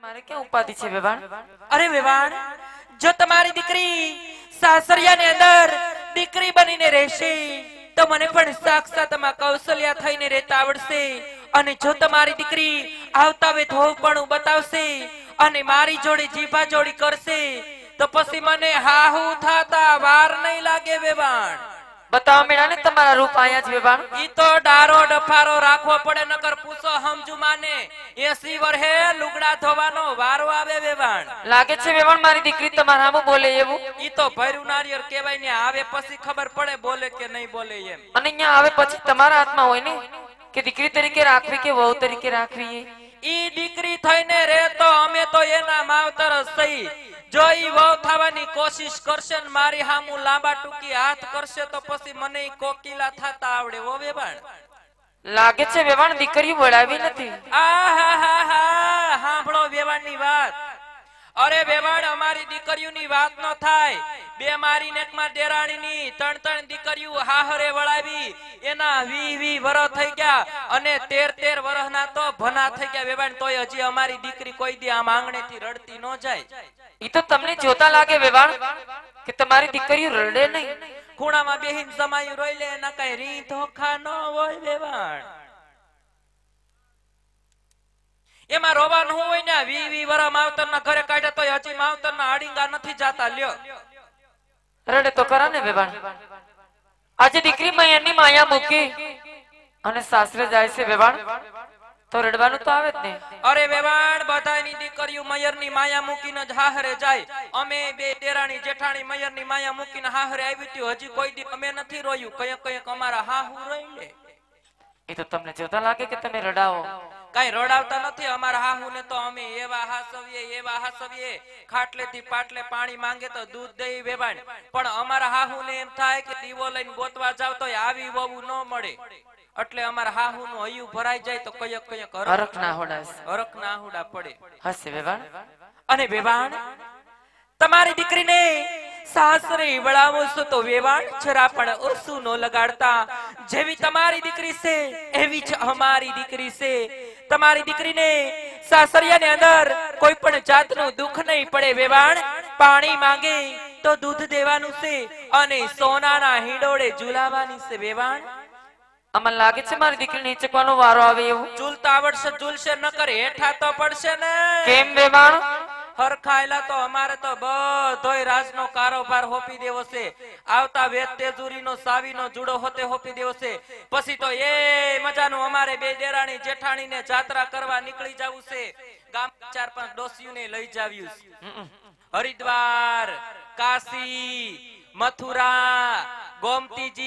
मारे क्या उपाधि छे वेवाण? अरे वेवाण, जो तुम्हारी दीकरी सासरियाने अंदर दीकरी बनीने રહેશે तो મને પણ સાક્ષાત માં કૌશલ્યા થઈને રહેતા આવડશે અને જો તમારી દીકરી આવતા વેત હોપણું બતાવશે અને મારી જોડે જીભા જોડી કરશે તો પછી મને હાહુ થાતા વાર નહીં લાગે વેવાણ। बताओ मेरा ने तुम्हारा रूप आया छे वेवाण? ઈ તો ડારો ડફારો રાખવો પડે નકર પૂછો સમજુ માને 80 વર્ષે લુગડા ધોવાનો વારો આવે વેવાણ। लागे छे वेवाण मारी दीकरी तुम्हारा हामु बोले एवुं? ઈ તો ભર્યું નારિયેળ કહેવાય ને આવે પછી ખબર પડે બોલે કે નહીં બોલે એમ। અને અહીંયા આવે પછી તમારા હાથમાં હોય ને કે દીકરી તરીકે રાખવી કે વહુ તરીકે રાખવી। ઈ દીકરી થઈને રે તો અમે તો એના માવતર સહી જો ઈ વહુ થવાની કોશિશ કરશે ને મારી હામુ લાંબા ટૂંકી હાથ કરશે તો પછી મને ઈ કોકિલા થાતા આવડે હો વેવાણ। लागे छे वेवाण दीकरी वळावी नथी। આહાહાહા સાંભળો વેવાણની વાત। અરે વેવાણ અમારી દીકરીઓની વાત ન થાય બે મારી નેકમાં દેરાણીની ત્રણ દીકરીઓ હાહરે વળાવી એના 20 વર્ષ થઈ ગયા અને 13 વર્ષના તો ભના થઈ ગયા વેવાણ તોય હજી અમારી દીકરી કોઈ દી આમ આંગણેથી રડતી ન જાય। ઈ તો તમને જોતા लागे वेवाण કે તમારી દીકરી રડે નહીં। ખૂણામાં બેહીન જમાયું રોઈ લે એના કઈ રીત ધોખા ન હોય વેવાણ। એમાં રોવાનું હોય ને 20 વર્ષ માવતરના ઘરે કાઢ્યા તો હજી માવતરના આડીંગા નથી જાતા લ્યો। રડે તો કરા ને વેવાણ। આજે દીકરી મૈયાની માયા મૂકી અને સાસરે જાય છે વેવાણ તો રડવાનું તો આવે જ ને। અરે વેવાણ બધાની દીકરીઓ મયરની માયા મૂકીને જ હાહરે જાય। અમે બે દેરાણી જેઠાણી મયરની માયા મૂકીને હાહરે આવી હતી હજી કોઈ દી અમે નથી રોયું કયક અમારા હાહુ રોઈ લે। એ તો તમને જોતા લાગે કે તમે રડાવો। કઈ રડાવતા નથી અમારા હાહુને તો અમે એવા હાસવીએ ખાટલેથી પાટલે પાણી માંગે તો દૂધ દઈ વેવાણ પણ અમારા હાહુને એમ થાય કે દીવો લઈને ગોતવા જાવ તો આવી વહુ ન મળે એટલે અમારા હાહુનું હૈયું ભરાઈ જાય તો કયક હરખ ના હોડાસ હરખ ના હુડા પડે હસે વેવાણ। અને વેવાણ તમારી દીકરીને સાસરે વળાવો છો તો વેવાણ જરા પણ ઓછું ન લગાડતા જેવી તમારી દીકરી છે એવી જ અમારી દીકરી છે। તમારી દીકરીને સાસરિયાને અંદર કોઈ પણ જાતનું દુઃખ નહીં પડે વેવાણ। પાણી માંગે તો દૂધ દેવાનું છે અને સોનાના હિંડોળે ઝુલાવાની છે વેવાણ। અમને લાગે છે મારી દીકરી નીચકવાનો વારો આવે એવું। ઝૂલતા આવડશે ઝૂલશે નકર હેઠા તો પડશે ને। કેમ વેવાણ? હરખાયલા તો અમારે તો બધોય રાજનો કારોબાર હોપી દેવો છે। આવતા વેત તેજુરીનો સાવીનો જુડો હોતે હોપી દેવો છે પછી તો એ મજાનું અમારે બે દેરાણી જેઠાણીને જાત્રા કરવા નીકળી જાવું છે। ગામ 4-5 ડોસીઓને લઈ જાવ્યું છે। હરિદ્વાર કાશી મથુરા ગોમતીજી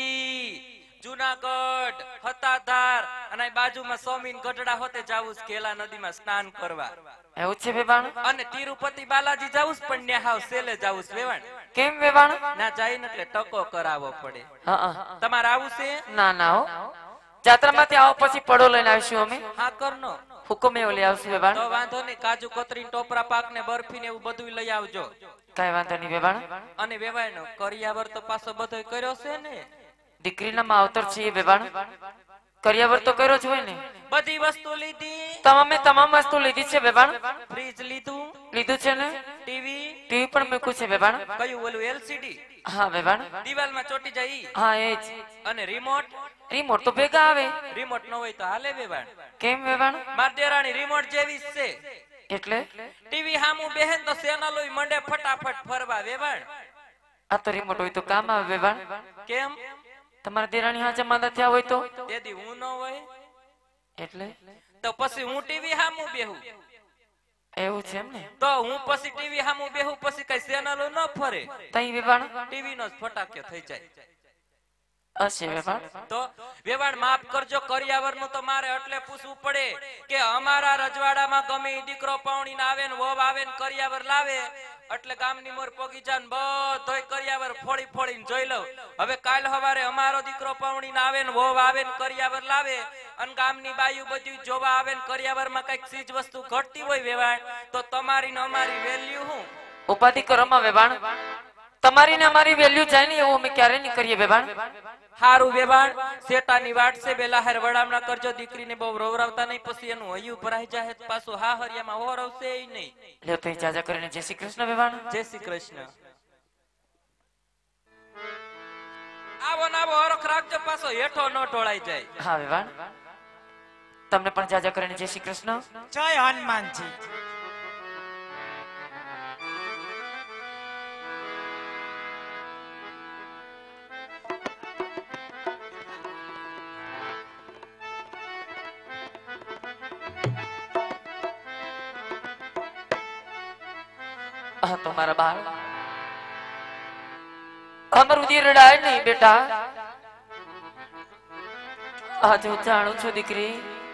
જૂનાગઢ હતાધાર અને બાજુમાં સોમીન ગઢડા હોતે જાવું કેલા નદીમાં સ્નાન કરવા। એવું છે વેવાણ? અને તિરુપતિ બાલાજી જાવું પણ ને હાવ સેલે જાવું વેવાણ। કેમ વેવાણ? ના જાય ને એટલે ટકો કરાવવો પડે। હા તમારે આવું છે? ના ના હો જાત્રામાંથી આવો પછી પડો લઈને આવશું અમે। હા કરનો હુકમ એવો લઈ આવશું વેવાણ। તો વાંધો નહીં કાજુ કતરી ટોપરા પાક ને બરફી ને એવું બધું લઈ આવજો। કઈ વાંધો નહીં વેવાણ। અને વેવાણ કરિયાવર તો પાછો બધોય કર્યો છે ને? દીકરીના માવતર છે વેવાણ કરિયાવર તો કર્યો જ હોય ને। બધી વસ્તુ લીધી? તમામ વસ્તુ લીધી છે વેવાણ। ફ્રીજ લીધું છે ને? ટીવી પણ મૂક્યું છે વેવાણ। કયું ઓલું LCD? હા વેવાણ। દિવાલમાં ચોટી જાય? હા એ જ। અને રિમોટ તો ભેગા આવે। રિમોટ ન હોય તો હાલે વેવાણ। કેમ વેવાણ? માર દેરાણી રિમોટ જેવી જ છે એટલે ટીવી હામું બેહેન તો ચેનલોય મંડે ફટાફટ ફરવા વેવાણ। આ તો રિમોટ હોય તો કામ આવે વેવાણ। કેમ? તમારા દેરાણી હાજર માંદા થયા હોય તો? તેથી હું ન હોય એટલે તો પછી હું ટીવી હામું બેહું? એવું છે એમ ને? તો હું પછી ટીવી હામું બેહું પછી કઈ ચેનલો ન ફરે તઈ વેવાણ ટીવી નો જ ફટાક્યો થઈ જાય। હશે વેવાણ। તો વેવાણ માફ કરજો કરિયાવરનું તો મારે એટલે પૂછવું પડે કે અમારા રજવાડામાં ગમે દીકરો પાવણીને આવે ને વહુ આવે ને કરિયાવર લાવે એટલે ગામની મોર પોગી જાન બધોય કરિયાવર ફોડી ફોડીને જોઈ લઉં। હવે કાલ સવારે અમારો દીકરો પાવણીને આવે ને વહુ આવે ને કરિયાવર લાવે અને ગામની બાયુ બધું જોવા આવે ને કરિયાવરમાં કઈક ચીજ વસ્તુ ઘટતી હોય વેવાણ તો તમારી ને અમારી વેલ્યુ હું? ઉપાધિ કરવામાં વેવાણ તમારી ને અમારી વેલ્યુ જાય ને એવું અમે ક્યારે નહીં કરીએ વેવાણ। हारू वेबाण सेटानी वाट से बेला हर वडामना करजो दीकरी ने बहु रोवरावता नहीं पसी एनु हयु भराई जाहे पासो हा हरियामा होरवसे ઈ નહીં લ્યો તો જાજા કરીને જય શ્રી કૃષ્ણ વેવાણ जय श्री कृष्ण आवो नावो हरख राखजो पासो हेठो न ढोळाई जाय હા વેવાણ તમને પણ જાજા કરીને જય શ્રી કૃષ્ણ जय हनुमान जी। હા તમારા બાળ અમર ઉદી રડાય નહીં બેટા आज હું જાણું છું દીકરી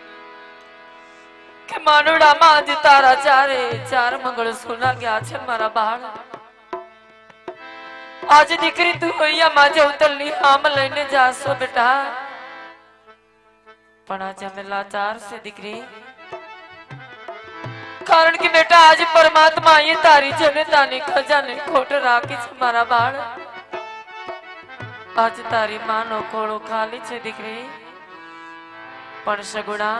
કે માનવડામાં આજે તારા ચાર મંગળસૂરના ગયા છે મારા બાળ आज દીકરી તું અહીંયા માજે ઉતરલી આમ લઈને જાશો બેટા પણ આજે અમે લાચાર છે દીકરી कारण कि बेटा आज परमात्मा ये तारी जनतानी खजाने खोट राखी छे मारा बाळ आज तारी मानो खोड़ो खाली छे दीकरी पण सगुणा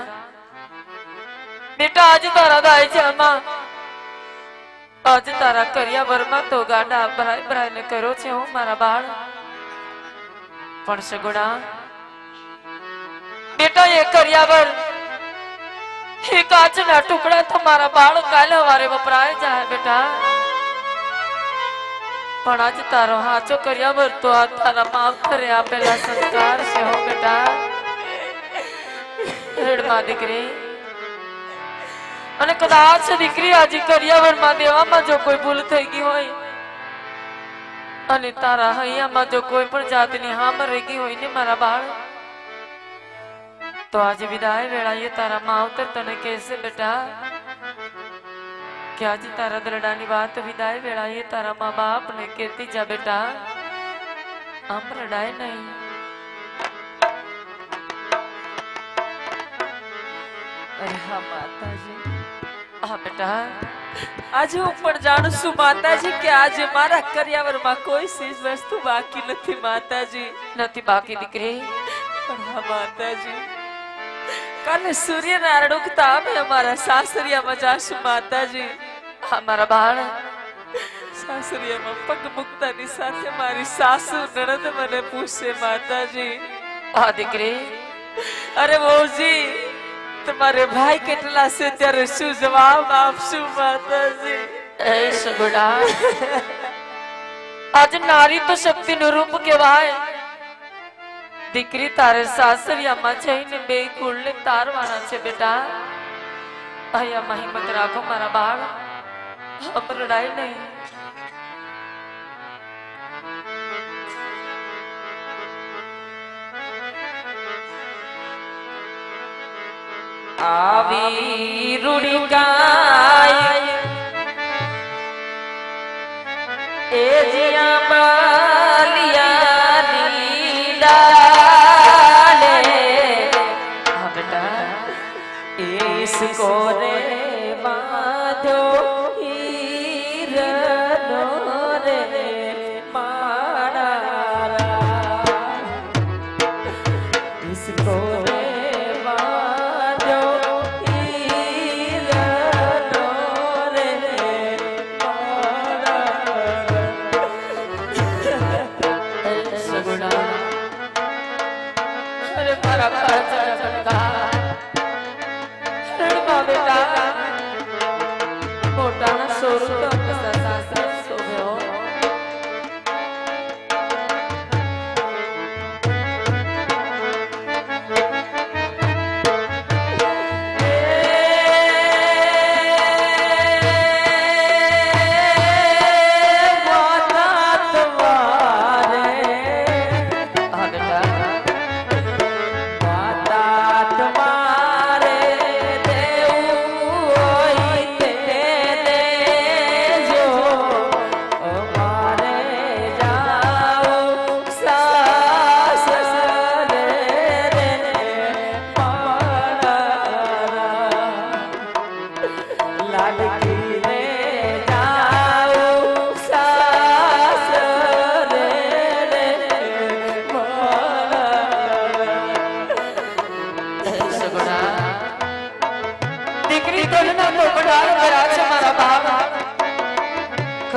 बेटा आज तारा दाय छे अम्मा आज तारा करिया वरमा तो गाडा भराई भराई ने करो छे हो मारा बाळ पण सगुणा बेटा ये करियावर ये काचना टुकड़ा तुम्हारा बाळ काल हवारे वपराय जाए बेटा पण आज तारो हाचो कर्या वर तो आ तारा माफ करे आपेला संस्कार से हो बेटा रडमा दीकरी અને કદાચ દીકરી આજે કરિયાવરમાં દેવામાં જો કોઈ ભૂલ થઈ ગઈ હોય અને તારા હૈયામાં જો કોઈ પણ જાતની હામ રહી ગઈ હોય ને મારા બાળ तो आज विदाय वेला ये तारा मावतर तने कैसे बेटा क्या आज तारा दरडानी बात विदाय वेला ये तारा माँ बाप ने कहती जा बेटा हम रडाए नहीं अरे हाँ माता जी हाँ बेटा आज हूँ पण जाणू छू माता जी के आज मारा करियावर में कोई चीज वस्तु बाकी नहीं माता जी नहीं बाकी दीकरी पण हाँ माता जी काले सूर्य नारायण उगता में हमारा सासरिया में जाशु माता जी हमारा बाळ सासरिया में पग मुक्ता नी साथे मारी सासू ननद मने पूछे माता जी आ दीकरी अरे वो जी तुम्हारे भाई केटला से त्यारे शू जवाब आपशु माता जी ए सगुड़ा आज नारी तो शक्ति नु रूप केवाय दीकरी तारे सासरियाમાં જઈને બે કુળને તારવાના છે બેટા અહીંયા હિંમત રાખો મારા બાળ હમ રડાય નહીં આવી રૂડી ગાય એ જીયા બાલિયા इसको रे बांधो हीरनो रे मारा इसको रे बांधो हीरनो रे मारा सगुणा अरे मारा काचा का बेटा मोटा ना स्वरूप सासरे सोभे हो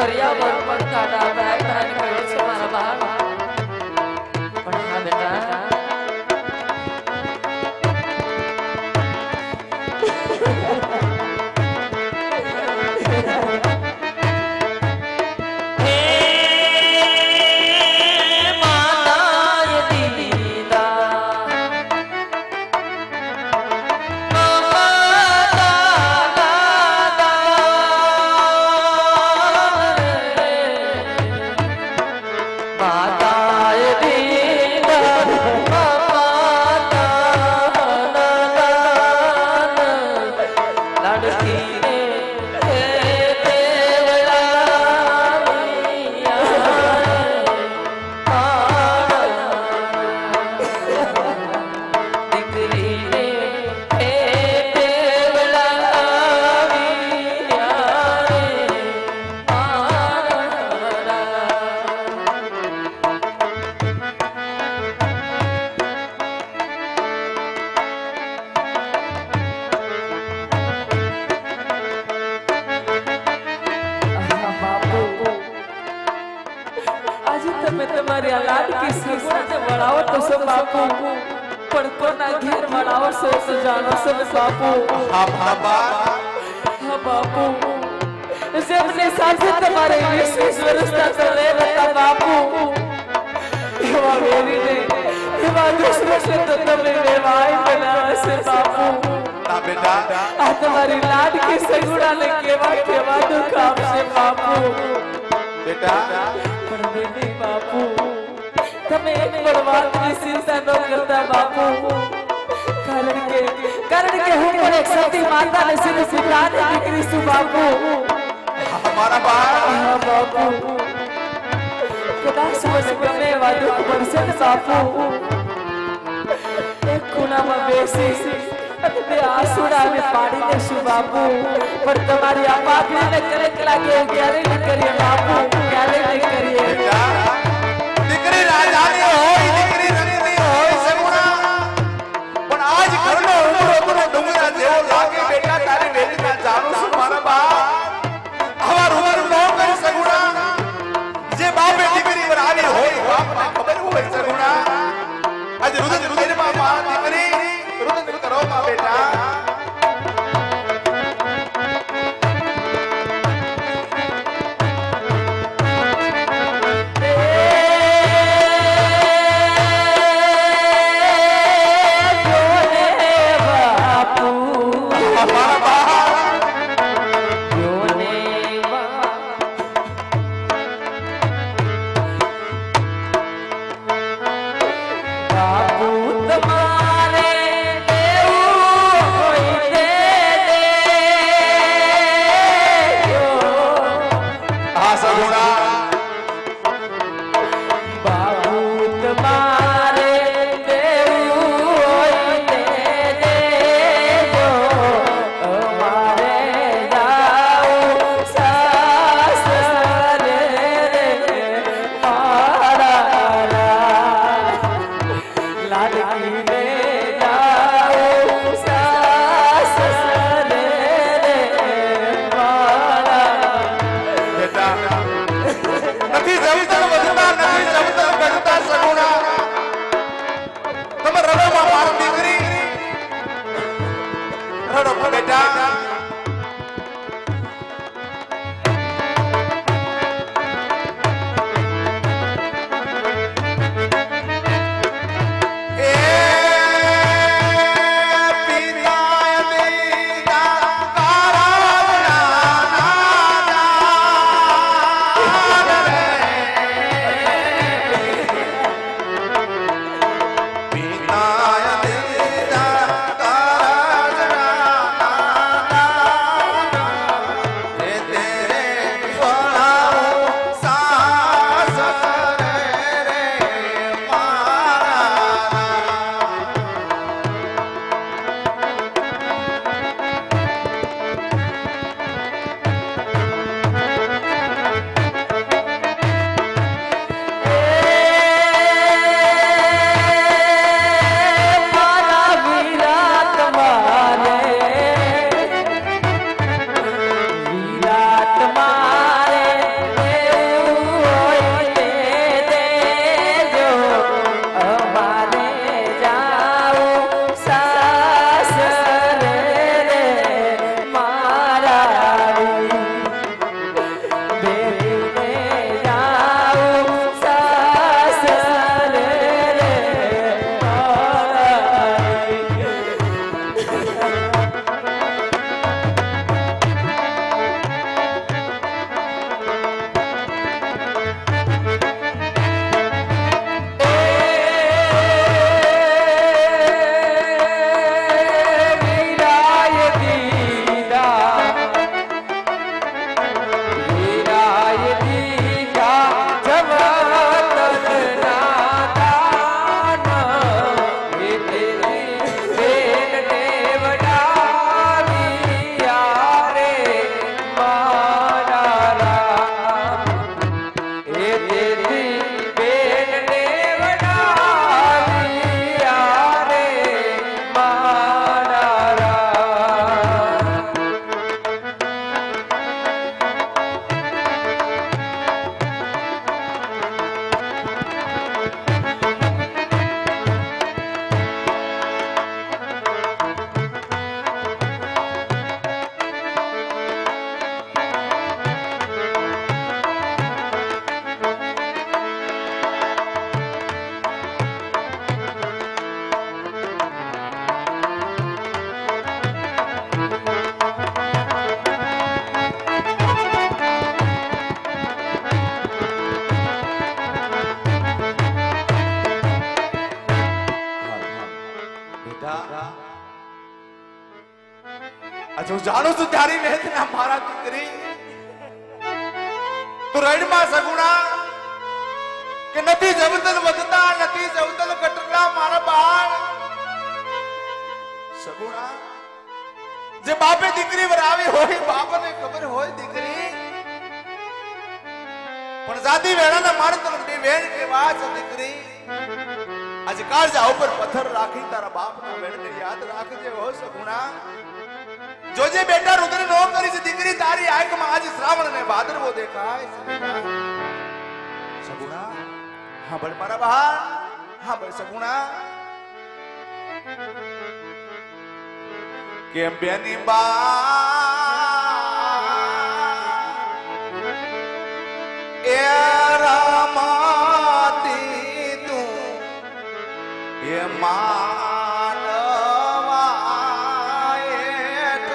કરિયાવર પર કાઢા રાયતા નીકળ્યો છે મારા બાપ પણ હા બેટા तुम्हारी लाड की सगुड़ा ने केवा केवा दुख आपसे बापू बेटा पर बेटी बापू તમે એક પણ વાતની ચિંતા ન કરતા બાપુ કારણ કે હું પણ એક સતી માતાને સીધી પુત્રાની દીકરી છું બાપુ हमारा बाप હા બાપુ કદાચ મને ગમે એવા દુઃખ પડશે ને બાપુ એક ખૂણામાં બેસી તે આસુડાને પાડી દેશું બાપુ પણ તમારી આ પાપીને કલેક લાગે ક્યારે ન કરીએ બાપુ ક્યારે ન કરીએ દીકરી રાજાની હોય દીકરી રંગની હોય સગુણા પણ આજ ઘરનો ઉમરો તો ડુંગરા જેવો લાગે બેટા તારી બેટી મેં જાણું છું મારા બાપ આવા રૂબર નો કરી સગુણા જે બાપે દીકરી પર આવી હોય બાપને ખબર હોય સગુણા આજ રુદન માં માં દીકરી રુદન કરો માં બેટા જાણું છું તારી વેદના મારા દીકરી તું રડમાં સગુણા કે નથી જવતલ વધતા નથી જવતલ ઘટના મારા બાળ સગુણા જે બાપે દીકરી વરાવી હોય બાપને ખબર હોય દીકરી પણ જાતિ વેળાના મારે તો વેણ કેવા છે દીકરી आज काळजा ઉપર પથ્થર રાખી તારા બાપના વેણને યાદ રાખજે હો સગુણા જોજે બેટા રુદ્ર નો કરી છે દીકરી તારી આંખમાં આજ શ્રાવણ ને ભાદરવો દેખાય સગુણા હા બળ મારા બહાર હા બળ સગુણા કેમ બેની બા એ રામાતી તું એ માનવાયેક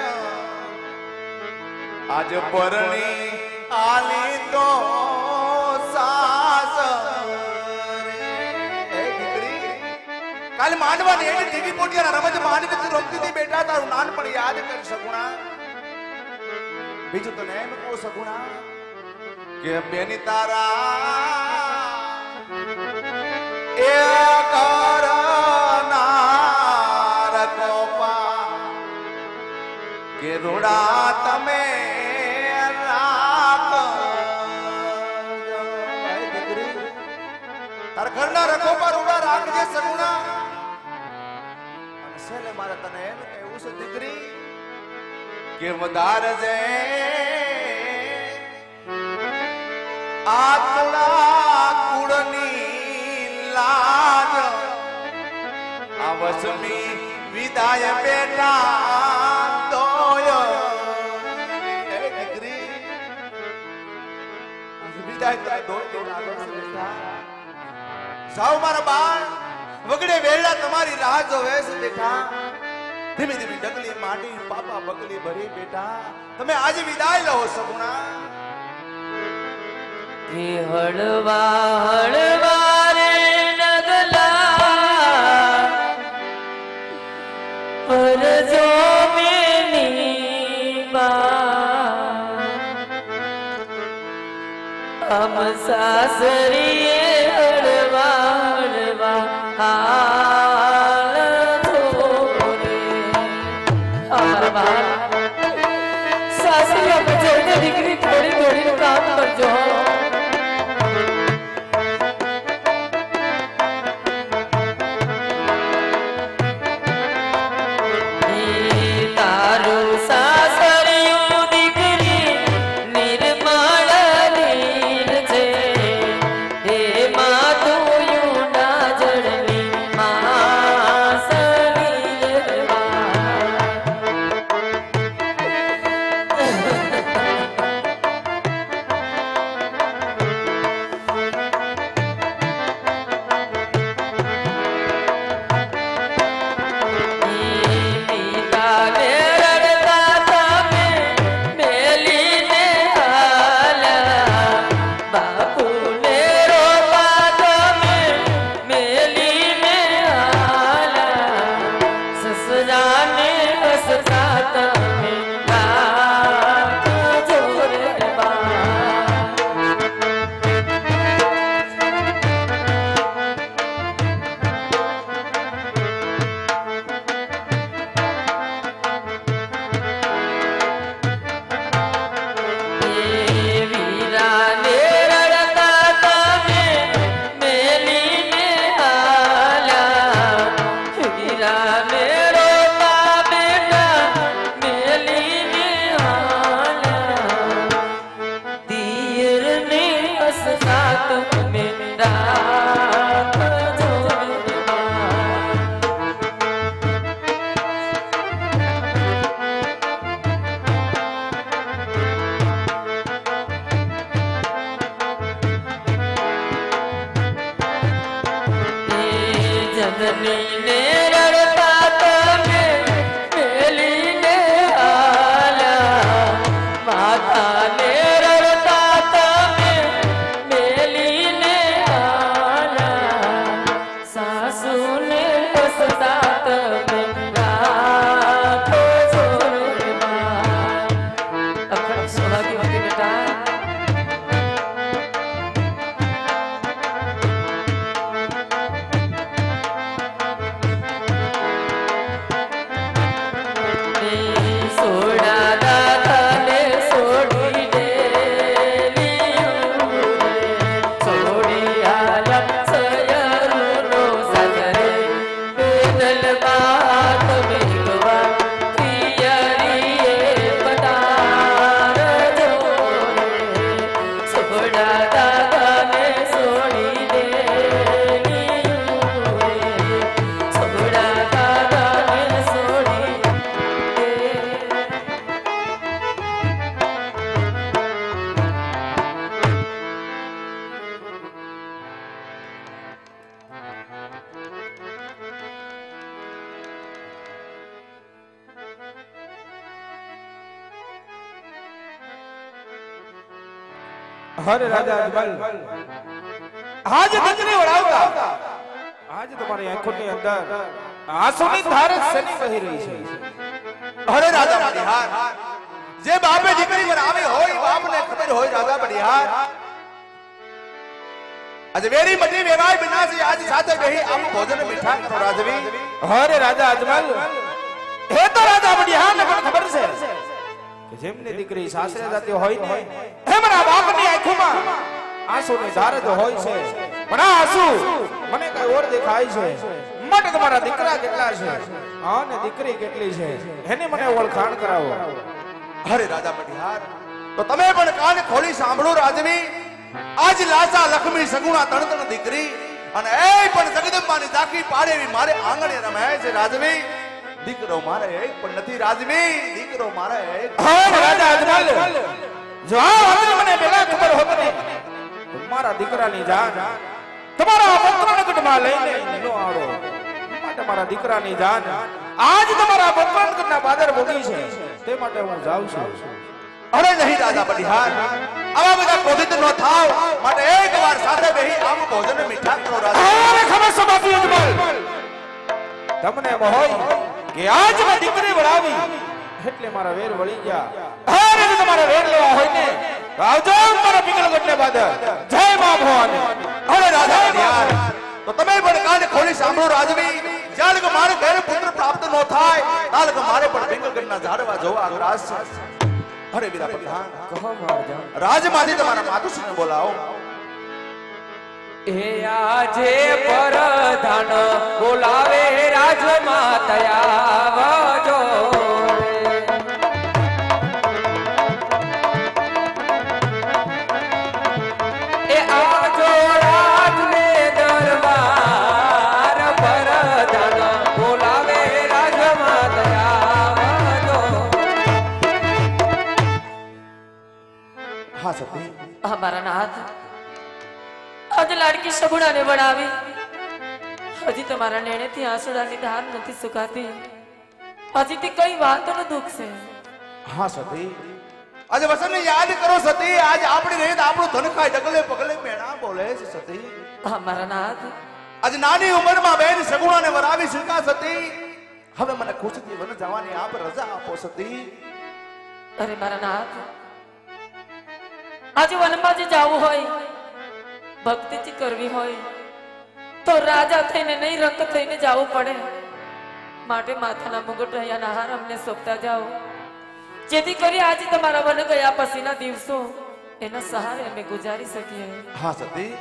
आज परणी आली तो सास काल मांडवा ने टीवी पोटिया रमज मांडवी तू रमती थी बेटा तारू नानपण याद कर सगुणा बीजू तो नेम को सगुणा के बेनी तारा ए करना रकोपा के रोड़ा तमे तार घरना रकोपा रोड़ा राखजे सगुणा सेले मारा तने एम केवुं छे दीकरी के वधार जे आतला कुड़नी लाज आवसमी विदाय बेटा दोयो ए दीकरी विदाय करे दो लागो छे बेटा जाओ मारा बाळ वगड़े वेला तुम्हारी राह जोवे से बेटा धीमे धीमे डगली माटी पापा बगली भरी बेटा तुम्हें आज विदाय लो सगुणा हळवा हळवा रे नगला पर जो मेनी बा हम सासरिए हळवा हळवा हाल थोरे हमारा बाप सासरिया में चलते दिकरी थोड़ी थोड़ी काम कर जो सात में रात जोर बा હરે રાજા અજમલ આજ દીકરી વળાવતા આજ તમારી આંખોની અંદર આંસુની ધાર સની વહી રહી છે. અરે રાજા બલિહાર, જે બાપે દીકરી બનાવી હોય બાપને ખબર હોય રાજા બલિહાર. આજે વેરી મટી વેવાય વિનાશી આજ સાથે બેહી આમ ભોજન મીઠા કરો રાજવી. હરે રાજા અજમલ હે તો રાજા બલિહાર ને પણ ખબર છે કે જેમની દીકરી સાસરે જતી હોય ને એમના બાપની આંખોમાં આંસુની ધાર જ હોય છે. પણ આ આંસુ મને કઈ ઓર દેખાય છે. માટે તમારા દીકરા કેટલા છે અને દીકરી કેટલી છે એની મને ઓળખાણ કરાવો. અરે રાજા બલિહાર, તો તમે પણ કાન ખોલી સાંભળો રાજવી. આજ લાસા લક્ષ્મી સગુણા તણ દીકરી અને એ પણ જગદંબાની દાખી પાડે એવી મારે આંગણે રમે છે રાજવી. દીકરો મારે એક પણ નથી રાજવી, દીકરો મારે એક. હા રાજા અજમલ, જો આ વાતની મને પહેલા ખબર હોત ને તો મારા દીકરાની જાન તમારા પુત્રને ગઢમાં લઈને નો આવો. માટે મારા દીકરાની જાન આજ તમારા પુત્રના બાદર ભોગી છે તે માટે હું જાઉં છું. અરે નહીં રાજા બલિહાર, આવા બધા ક્રોધિત ન થાવ. માટે એકવાર સાથે બેહી આમ ભોજન મીઠા કરો રાજવી. અરે ખબર છે બાપુ અજમલ, તમને એમ હોય કે આજ મેં દીકરી વળાવી એટલે મારા વેર વળી ગયા. અરે જો તમારા વેર લેવા હોય ને તો આવજો મારા પિંગલગઢને બાદર. જય મા ભવાની. અરે રાજા બલિહાર, તો તમે પણ કાન ખોલી સાંભળો રાજવી. જાળ કે મારે ઘરે પુત્ર પ્રાપ્ત ન થાય તાલ કે મારે પણ બેંગલગઢના ઝાડવા જોવા આગ્રાસ છે. અરે વીરા પ્રધાન, કહો મહારાજા. રાજમાંથી તમારા માતુશ્રીને બોલાવો. એ આજે પરધાન બોલાવે રાજમાતા આવજો. એ આજો રાજને દરબાર પરધાન બોલાવે રાજમાતા આવજો. હા સતી, અમારા નાથ આજે લાડકી સગુણાને વળાવી હજી તમારા નેણેથી આંસુડાની ધાર નથી સુકાતી. હજી તે કઈ વાતનું દુઃખ છે. હા સતી, આજે વસનને યાદ કરો સતી. આજ આપણી રહી આપણું ધન ખાય ડગલે પગલે મેણા બોલે છે સતી. અમારા નાથ આજ નાની ઉંમરમાં બેન સગુણાને વરાવી શકા સતી. હવે મને ખુશીથી વન જવાની આપ રજા આપો સતી. અરે મારા નાથ, આજે વનમાં જે જવું હોય ભક્તિથી કરવી હોય તો રાજા થઈને નહીં રંગ થઈને જવું પડે. માટે માથાના મુગટ રહ્યાના હાર અમને સોંપતા જાઓ, જેથી કરી આજે તમારા વન ગયા પછીના દિવસો એના સહારે અમે ગુજારી શકીએ. હા સતી,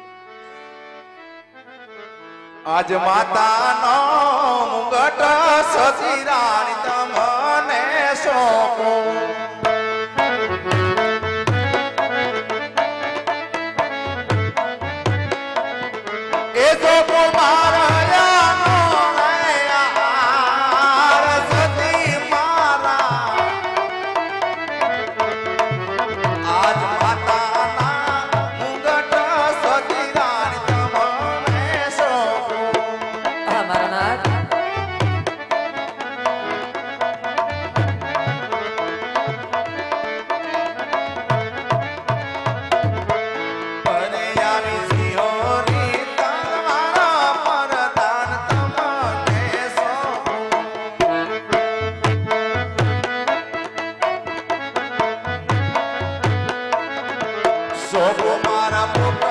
આજ માતાનો મુગટ સતી રાણી તમને સોંપો. એ તો મારા સતી મારા આજ માતાના મુગટ સતી રાણી તમને સોંપો. અમારા નાથ અરે આવી સિંહોરી તમારા પરદાન તમને સોંપો. સોંપો મારા પુત્ર